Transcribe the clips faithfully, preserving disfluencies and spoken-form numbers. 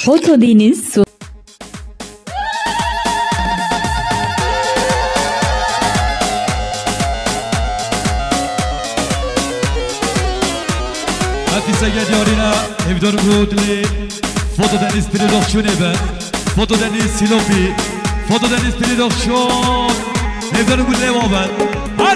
Foto Deniz Su. Hafisa geliyorina evdor gudli Foto Deniz Pridokşun ben Foto Deniz Silopi Foto Deniz Pridokşun evdor gudli o ben Hadi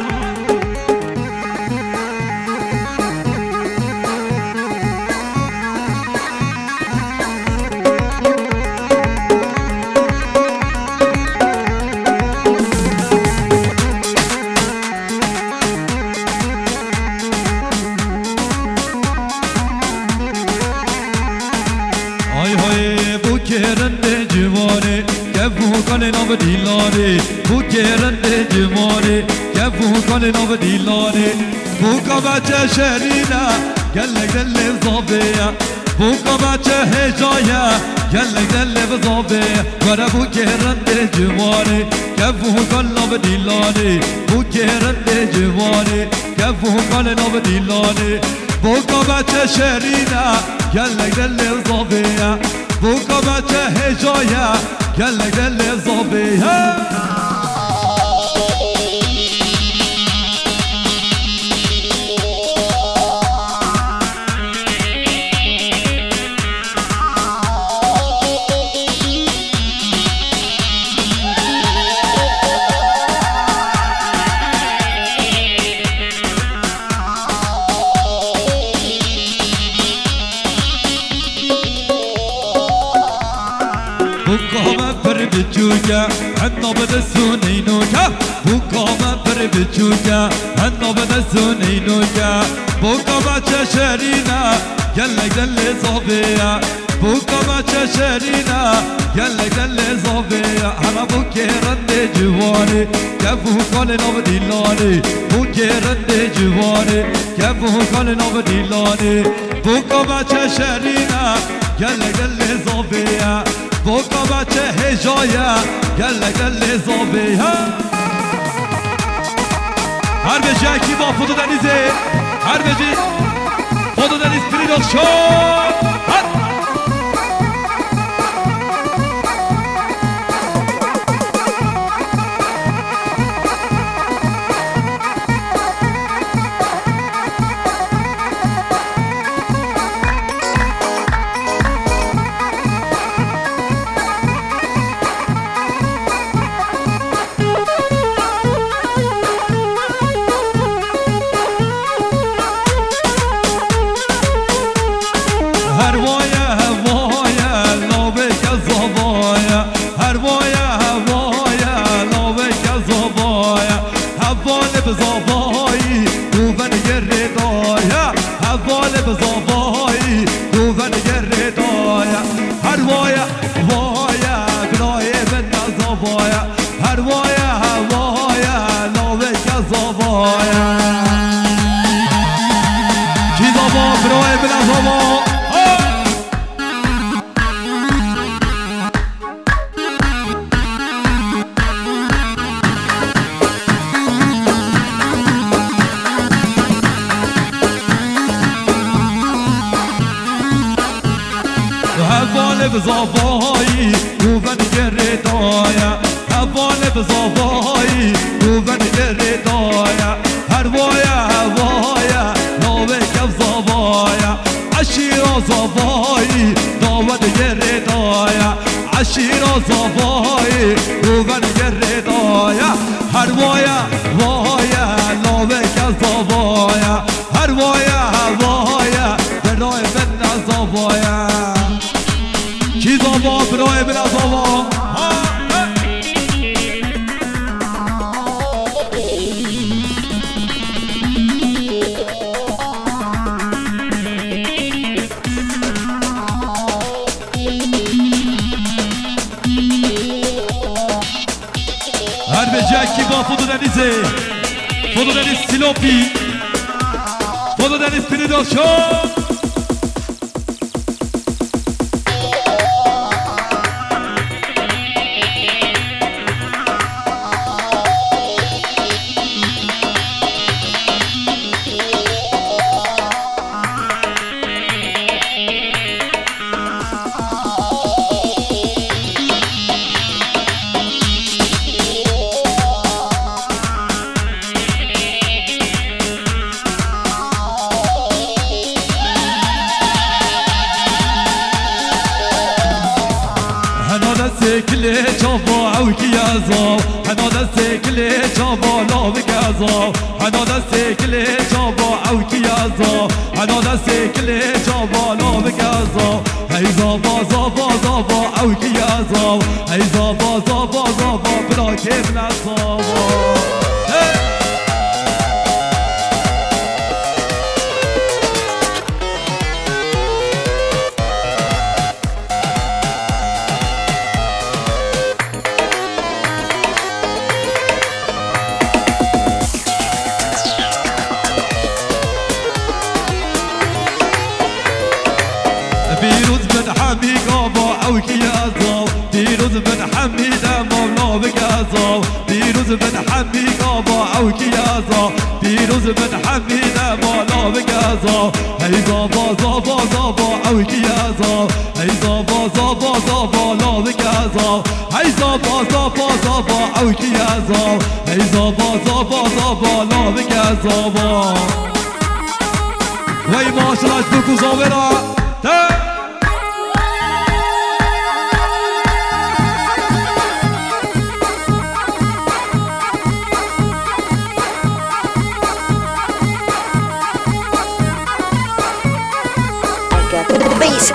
نو دیلانه بو گرنده جمانه که بو کنه نو دیلانه بو کا بچه شرینا گلک دل زابیا بو کا بچه هجایا گلک دل زابیا ورا بو گرنده جمانه که بو کنه نو دیلانه بو گرنده جمانه که بو کنه نو دیلانه بو کا بچه شرینا گلک دل زابیا بو کا بچه هجایا گله گله زابه بچوکا حنا بدسونینوکا بوکا پر بچوکا حنا بدسونینوکا بوکا بچه شرینا گلک دل زابیا بوکا بچه شرینا گلک دل زابیا هر بوکرند جوانی که بوکال نو دیلانی بوکرند جوانی که بوکال نو دیلانی بوکا بچه شرینا گلک دل زابیا بوکا بچه هجایا گله گله زابیا هر به جاکی با فوتو دنیزه هر به جی فوتو دنیز پریدوکشون بزابایی گوون گردایا حوال بزابایی گوون گردایا هروایا هوایا ناوه کف زابایا عشیرا زابایی داود گردایا عشیرا زابایی گوون گردایا هروایا وایا ناوه کف زابایا هروایا هوایا برای من زابایا کی زابا برای بلا زابا هر به جاکی با فوتو دنیزه فوتو دنیز سیلوپی فوتو دنیز پریدوکشون بالا بگذا هنا دستی کلی جابا او کیازا هنا دستی کلی جابالا بگذا هی زابا زابا زابا او کیازا هی زابا زابا زابا بلا کیف نزابا پیروز بن حمید آبا او کیازا پیروز بن حمید مولا بگذا پیروز بن حمید آبا او کیازا پیروز بن حمید مولا بگذا هی زابا زابا زابا او کیازا هی زابا زابا زابا لا بگذا هی زابا زابا زابا او کیازا هی زابا زابا زابا لا بگذا وی ماشاءالله بکو زاورا Bass.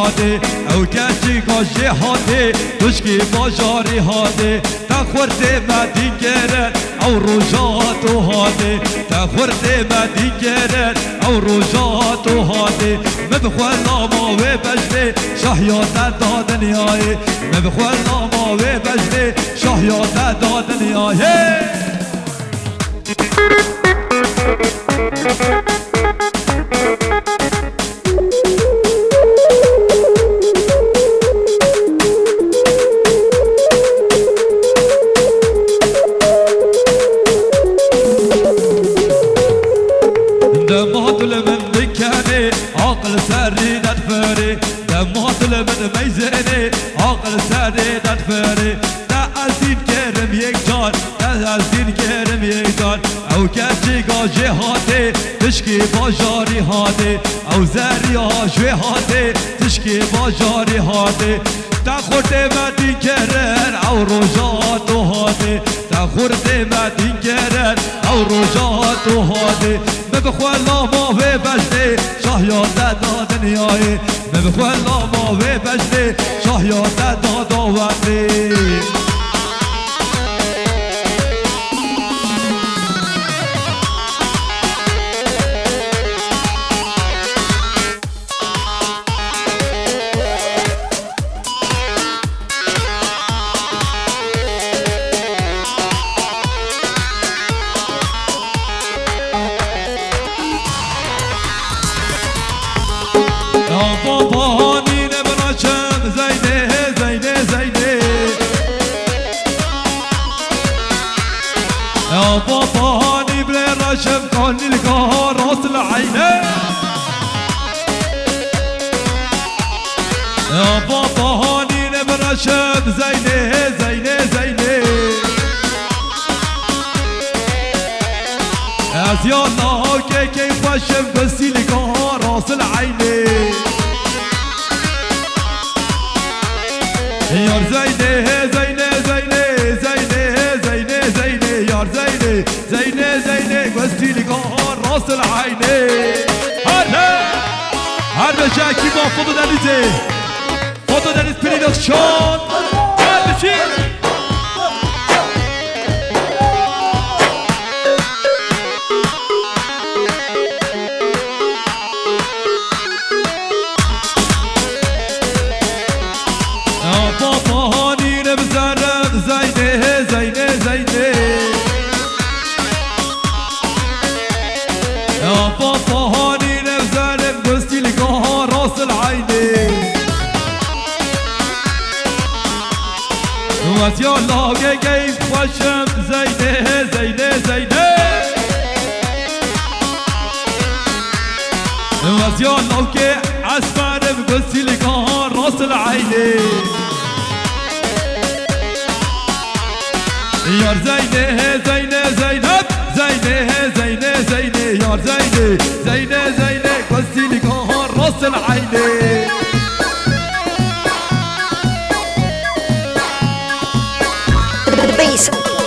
هاده او کچی کاجه هاده تشکی باجاری هاده تخورده مدین گرد او روژاتو هاده تخورده مدین گرد او روژاتو هاده مبخوال ناما و بجده شاهیات دادنیای مبخوال ناما و بجده شاهیات دادنیای دمات لمن بكاني عقل سري ندفري دمات لمن ميزاني عقل سري ندفري تأذين كرم يك جان تأذين كرم يك جان او كاتي قاجي هاتي تشكي باجاري هاتي او زاري آجوي هاتي تشكي باجاري هاتي تخورد مدين کرن او روژاتو هاده تخورد مدین کرن او روژاتو هاده مبخوال ناما و بجده شاهیات دادنیای مبخوال ناما و بجده شاهیات داداوندی بابانی نبراشم زینه زینه زینه یا بابانی بلی راشم کانی لگاه راس العینه یا بابانی نبراشم زینه زینه زینه از یالا که که خوشم بسی لگاه راس العینه یار زینه زینه زینه زینه زینه زینه یار زینه زینه زینه گستی لگاه راس العینه هر هر بشکی با فضو دلیزه فضو دلیز پریدخشان هر بشی بابانی نبزرم زینه زینه زینه یا بابانی نبزرم گستی لگاه راس العینه وز یا لاگه گیف خوشم زینه زینه زینه وز یا لاگه اسفرم گستی لگاه راس العینه یار زینه زینه زینب زینه زینه زینه یار زینه زینه زینه گستی لگاه راس العینه Bass.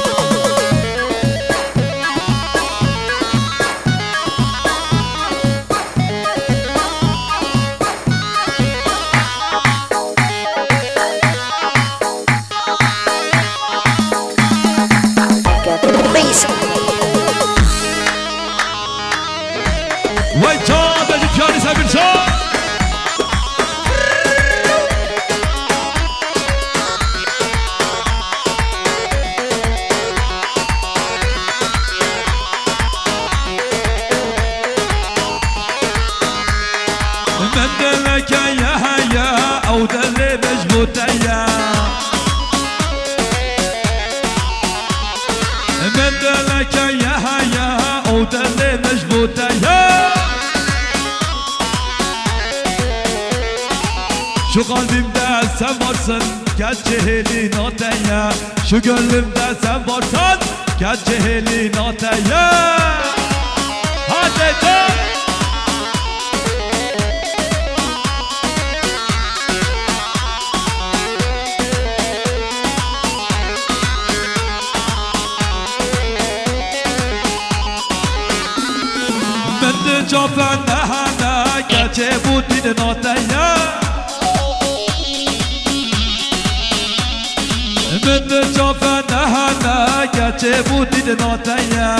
Bass. وای جان بجی پیانی سبیل جان من دلك يا هيا او دل مجبوتيا من دلك يا هيا او دل مجبوتيا شو قلبimde sen varsın gel cehelin ataya şu gönlümde sen varsan gel cehelin ataya hadi can من de cafen nehane gece bu dinin ataya من جافه نهانه گچه بودید ناتیه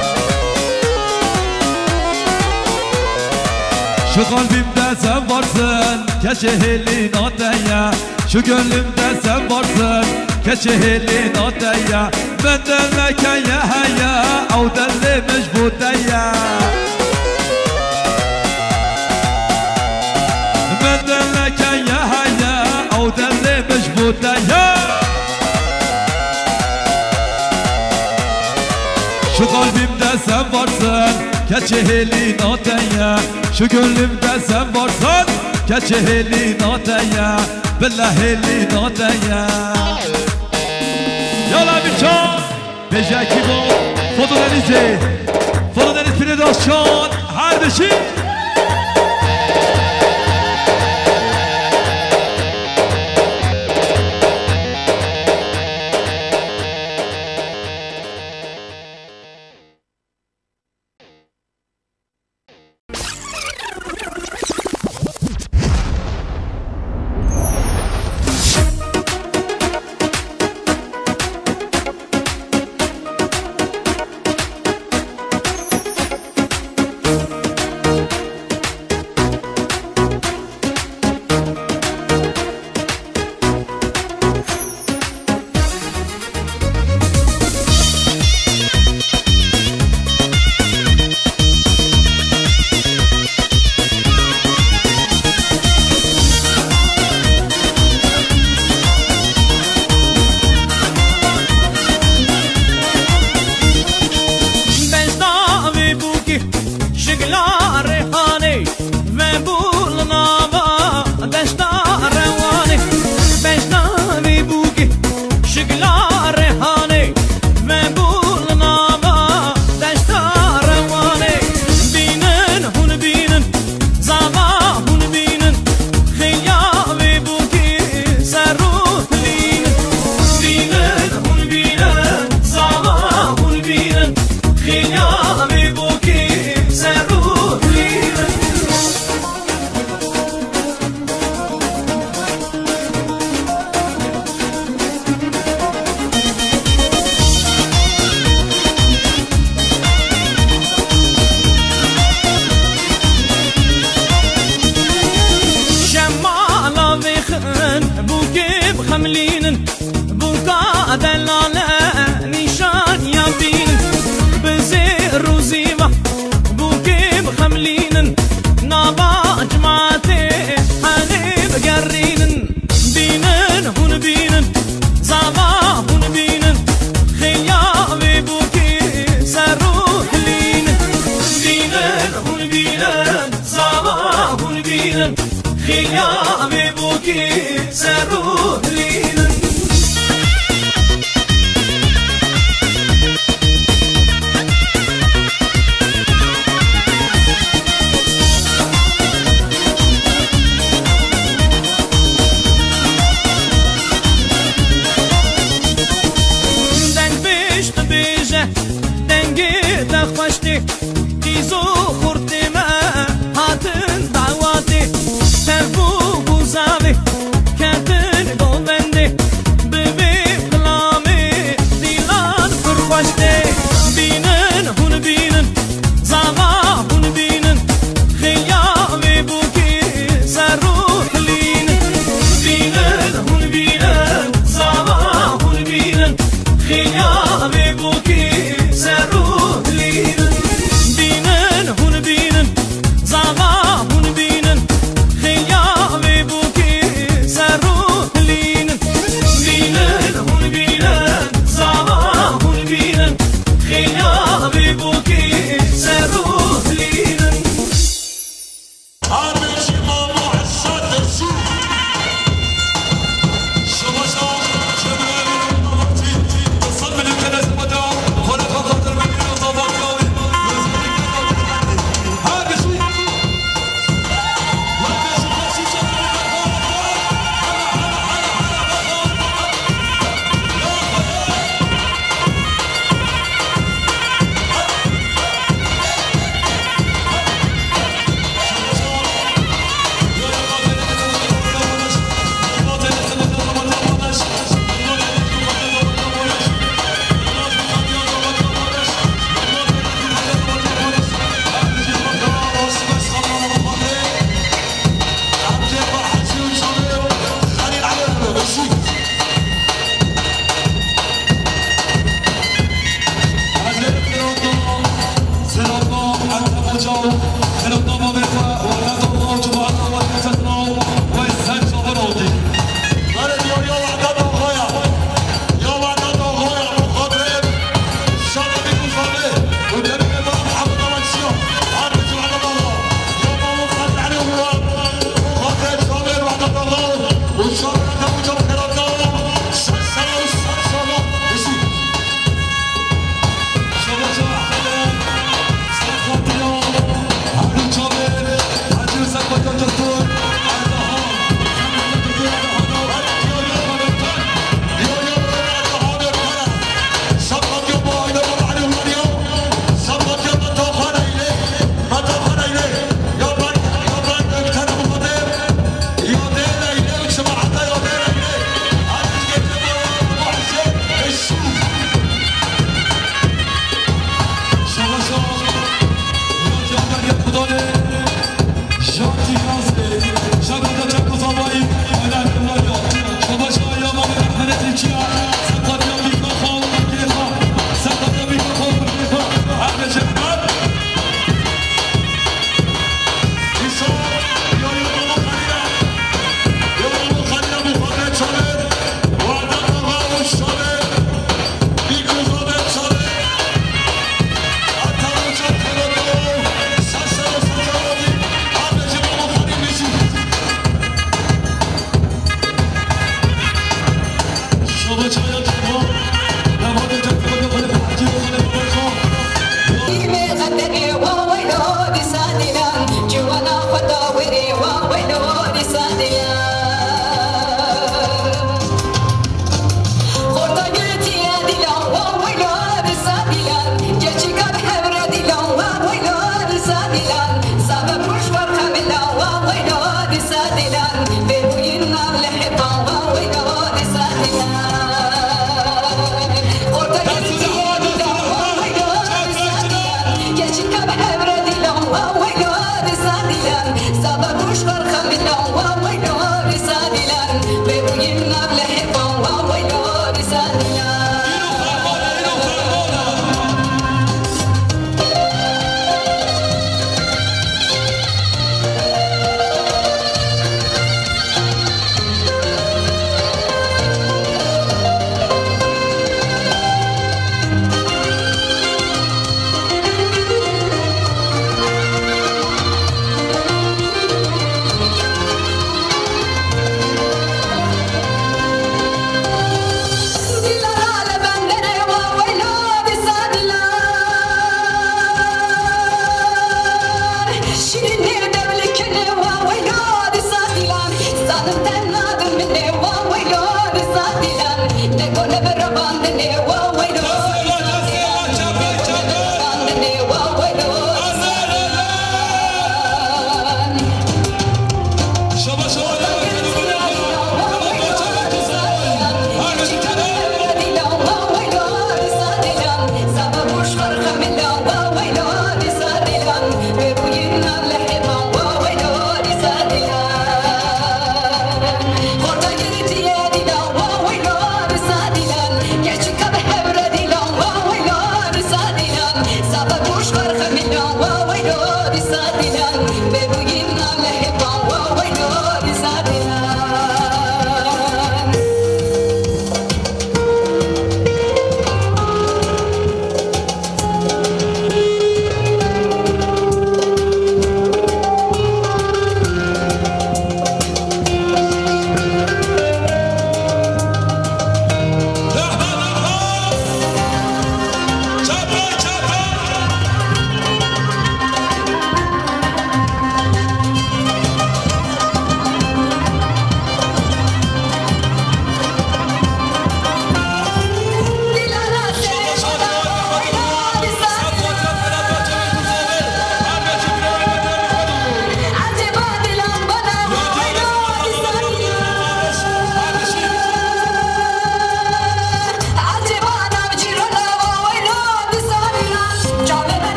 شو قلبimde sen varsın keçeheli nataya şu gönlümde sen varsın keçeheli nataya benden leke ya haya avdelli mecbutaya benden leke ya haya avdelli mecbutaya şu kalbimde sen varsın keçeheli nataya şu gönlümde sen varsın keçeheli nataya billaheli nataya Yala bir çan Bejaki bol Foto denizi Foto deniz Piredasçan Kardeşim Hatın davati, tevu guzavi, kendin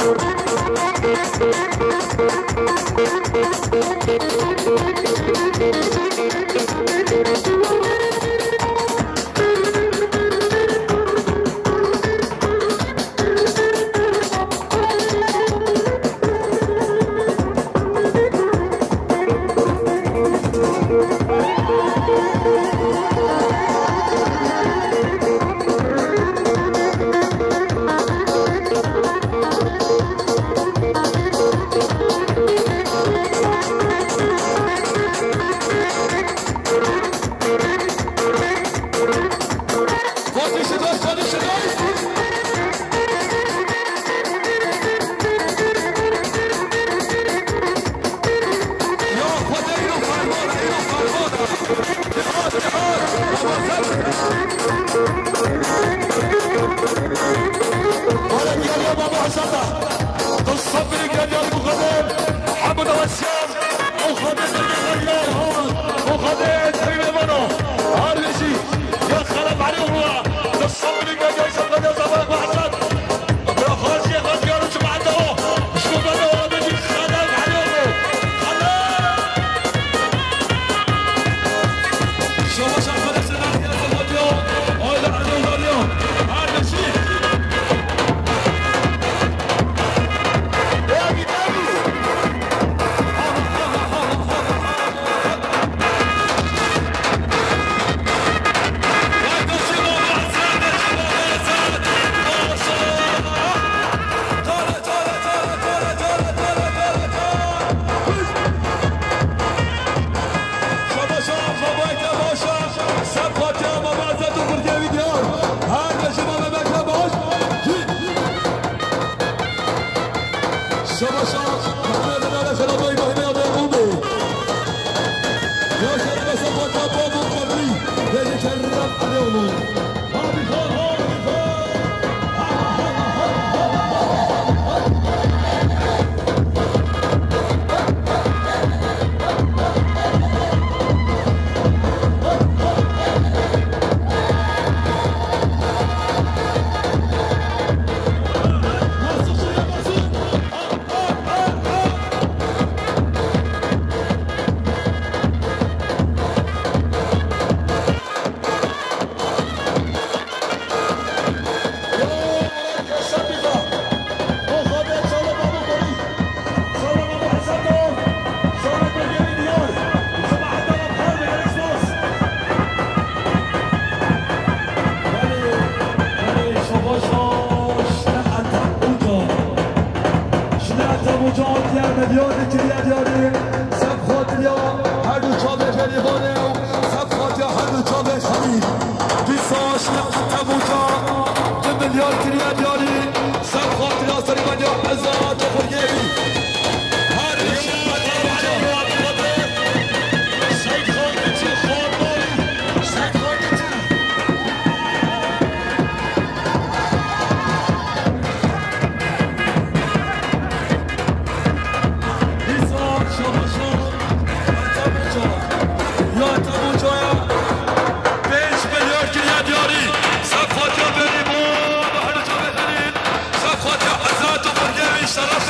Saraf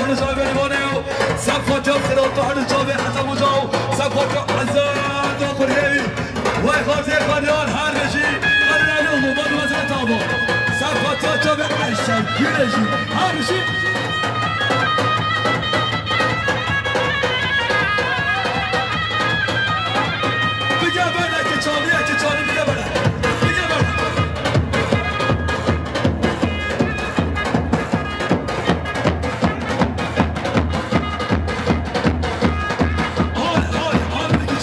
طحن جاوي بنيوانيو سقف جاب خلال طحن جاوي حتى مجاو سقف جاب عزاد وخر هيوي واي خارزي خانيان هر رجي خانيان الهو من وزن تابو سقف جاوي عشان كيرجي هر رجي بيجا بنا كيشالي كيشالي بيجا بنا بيجا بنا هاي هاي هاي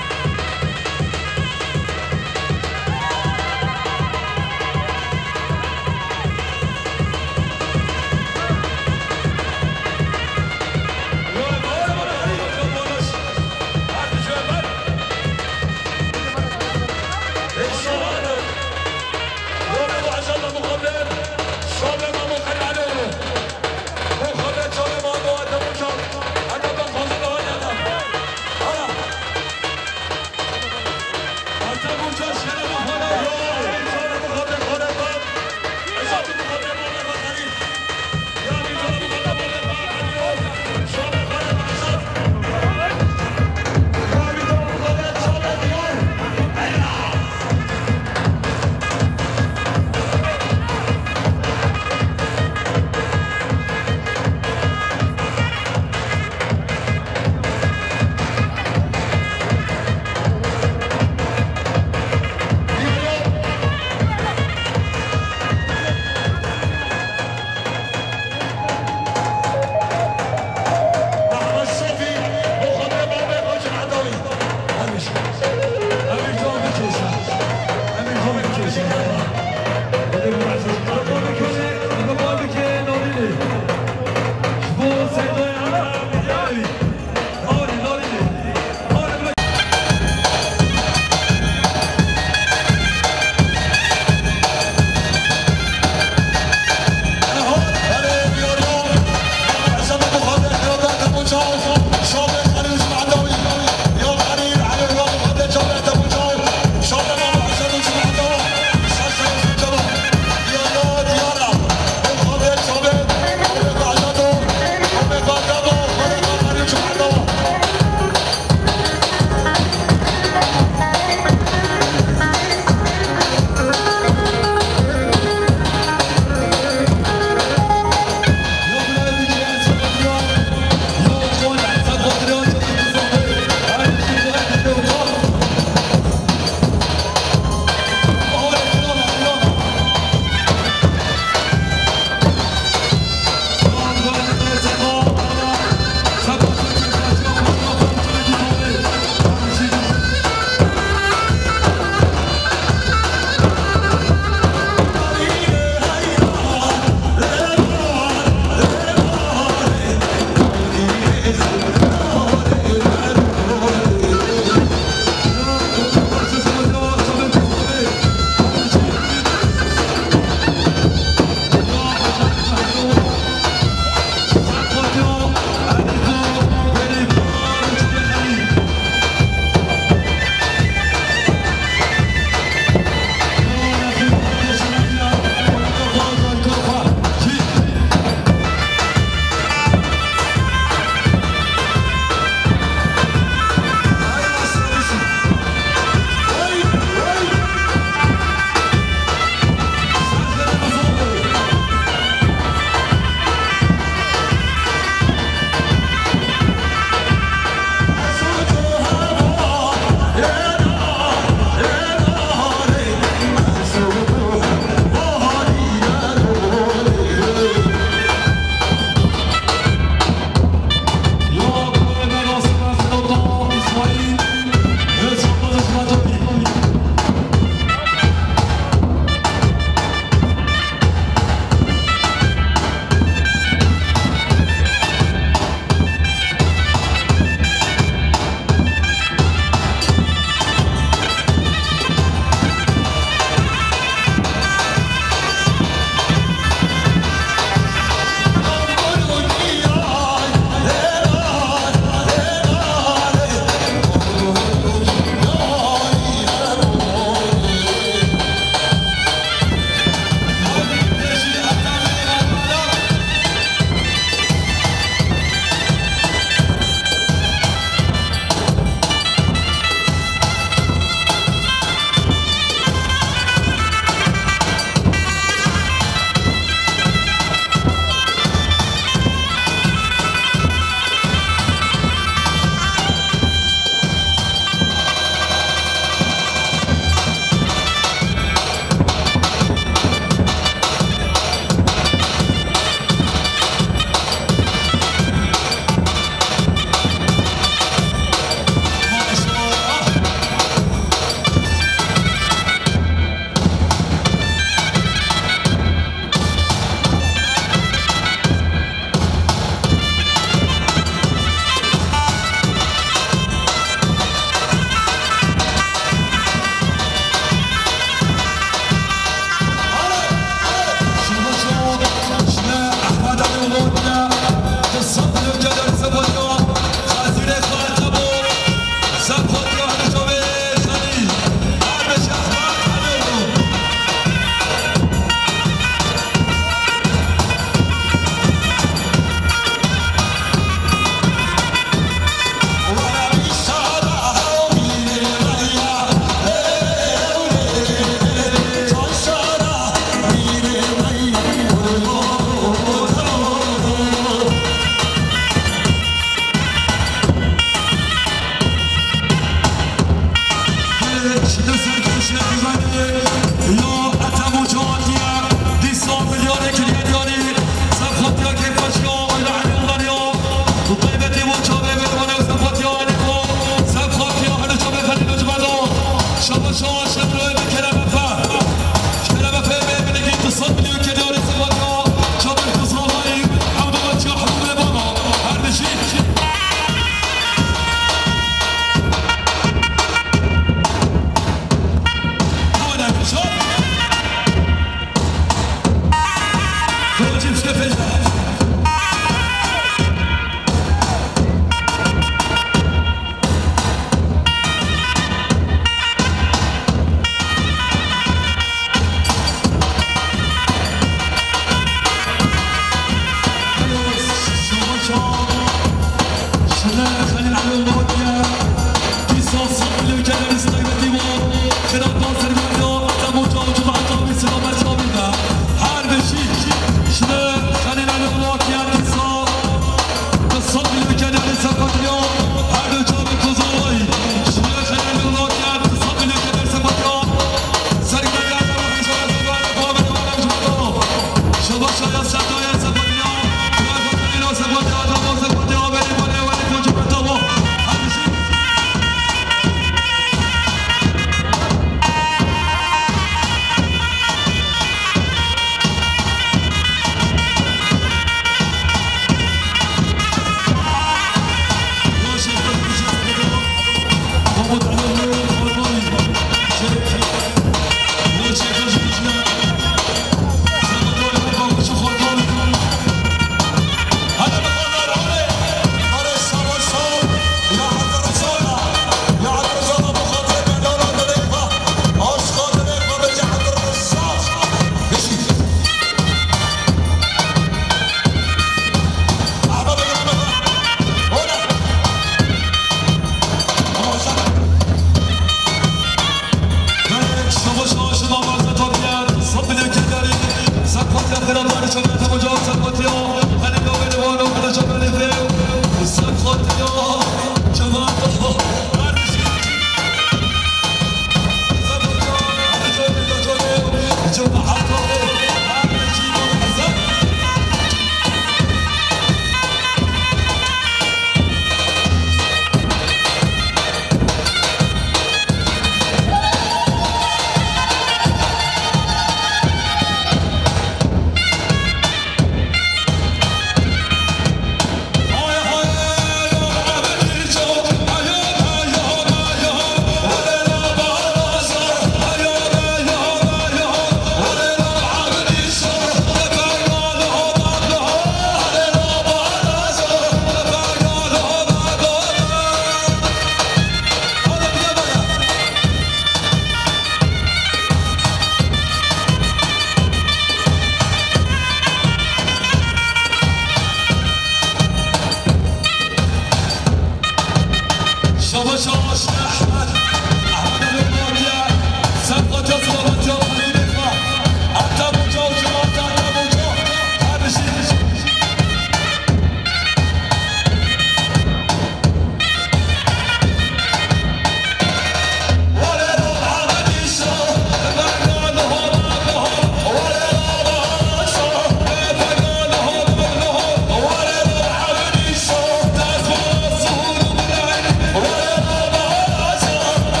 Oh,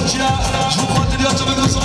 چیه؟ شو خاطریاتو بگو